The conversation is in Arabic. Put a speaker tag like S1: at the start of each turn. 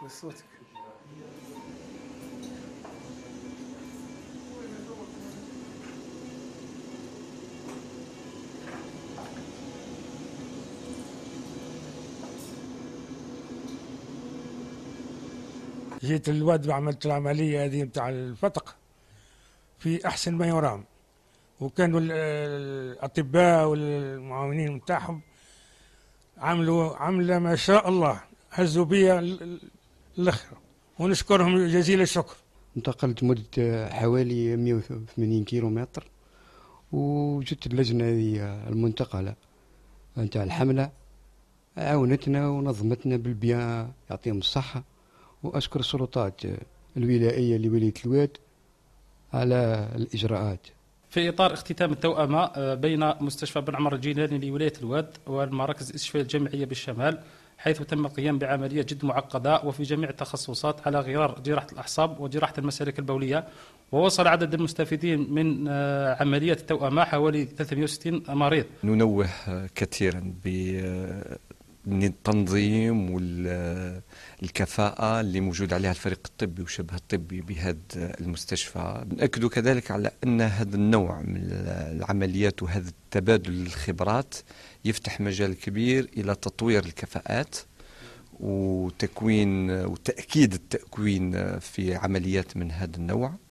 S1: صوتك. جيت الواد وعملت العملية هذه نتاع الفتق في أحسن ما يرام، وكانوا الأطباء والمعاونين نتاعهم عملوا عملة ما شاء الله، هزوا بيا الأخر، ونشكرهم جزيل الشكر.
S2: انتقلت مدة حوالي 180 كيلومتر، وجدت اللجنة هذه المنتقلة نتاع الحملة عاونتنا ونظمتنا بالبيان، يعطيهم الصحة. وأشكر السلطات الولائية لولاية الواد على الإجراءات.
S3: في إطار اختتام التوأمة بين مستشفى بن عمر الجيلاني لولاية الواد والمراكز الاستشفاء الجامعية بالشمال، حيث تم القيام بعملية جد معقدة وفي جميع التخصصات على غرار جراحة الأعصاب وجراحة المسالك البولية. ووصل عدد المستفيدين من عملية التوأمة حوالي 360 مريض.
S4: ننوه كثيرا بالتنظيم والكفاءة اللي موجود عليها الفريق الطبي وشبه الطبي بهذا المستشفى. نأكد كذلك على أن هذا النوع من العمليات وهذا التبادل الخبرات يفتح مجال كبير إلى تطوير الكفاءات وتكوين وتأكيد التكوين في عمليات من هذا النوع.